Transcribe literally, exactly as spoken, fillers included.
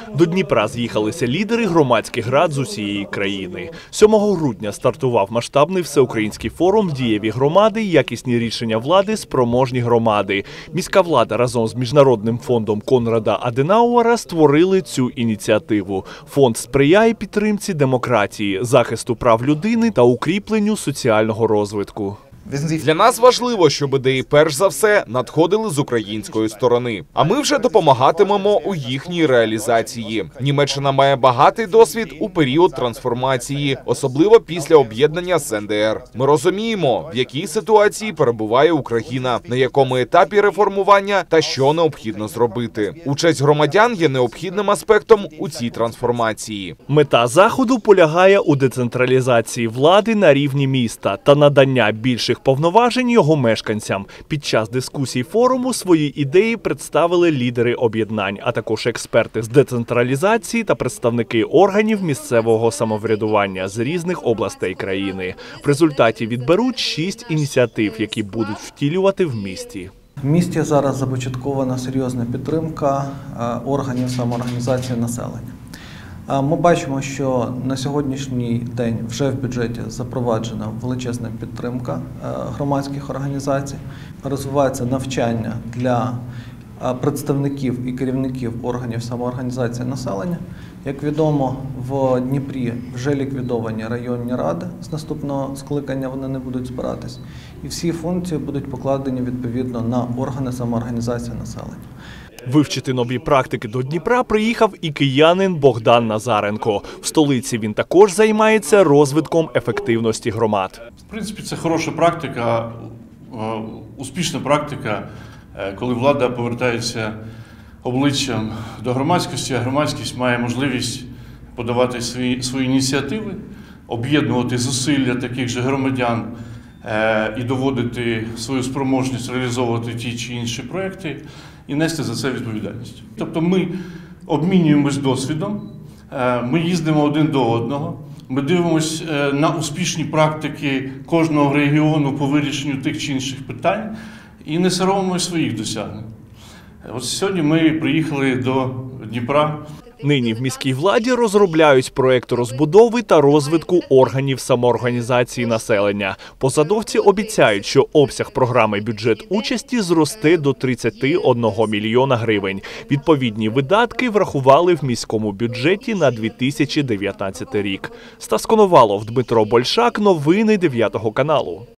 До Дніпра з'їхалися лідери громадських рад з усієї країни. сьомого грудня стартував масштабний всеукраїнський форум «Дієві громади. Якісні рішення влади. Спроможні громади». Міська влада разом з Міжнародним фондом Конрада Аденауера створили цю ініціативу. Фонд сприяє підтримці демократії, захисту прав людини та укріпленню соціального розвитку. Для нас важливо, щоб ідеї перш за все надходили з української сторони. А ми вже допомагатимемо у їхній реалізації. Німеччина має багатий досвід у період трансформації, особливо після об'єднання з ен де ер. Ми розуміємо, в якій ситуації перебуває Україна, на якому етапі реформування та що необхідно зробити. Участь громадян є необхідним аспектом у цій трансформації. Мета заходу полягає у децентралізації влади на рівні міста та надання більших повноважень його мешканцям. Під час дискусій форуму свої ідеї представили лідери об'єднань, а також експерти з децентралізації та представники органів місцевого самоврядування з різних областей країни. В результаті відберуть шість ініціатив, які будуть втілювати в місті. В місті зараз започаткована серйозна підтримка органів самоорганізації населення. Ми бачимо, що на сьогоднішній день вже в бюджеті запроваджена величезна підтримка громадських організацій, розвивається навчання для представників і керівників органів самоорганізації населення. Як відомо, в Дніпрі вже ліквідовані районні ради, з наступного скликання вони не будуть збиратись. І всі функції будуть покладені відповідно на органи самоорганізації населення. Вивчити нові практики до Дніпра приїхав і киянин Богдан Назаренко. В столиці він також займається розвитком ефективності громад. В принципі, це хороша практика, успішна практика, коли влада повертається обличчям до громадськості, а громадськість має можливість подавати свої, свої ініціативи, об'єднувати зусилля таких же громадян і доводити свою спроможність реалізовувати ті чи інші проекти і нести за це відповідальність. Тобто ми обмінюємось досвідом, ми їздимо один до одного, ми дивимося на успішні практики кожного регіону по вирішенню тих чи інших питань і не соромимося своїх досягнень. От сьогодні ми приїхали до Дніпра. Нині в міській владі розробляють проєкт розбудови та розвитку органів самоорганізації населення. Посадовці обіцяють, що обсяг програми «Бюджет участі» зросте до тридцяти одного мільйона гривень. Відповідні видатки врахували в міському бюджеті на дві тисячі дев'ятнадцятий рік. Стас Коновалов, Дмитро Большак. Новини дев'ятого каналу.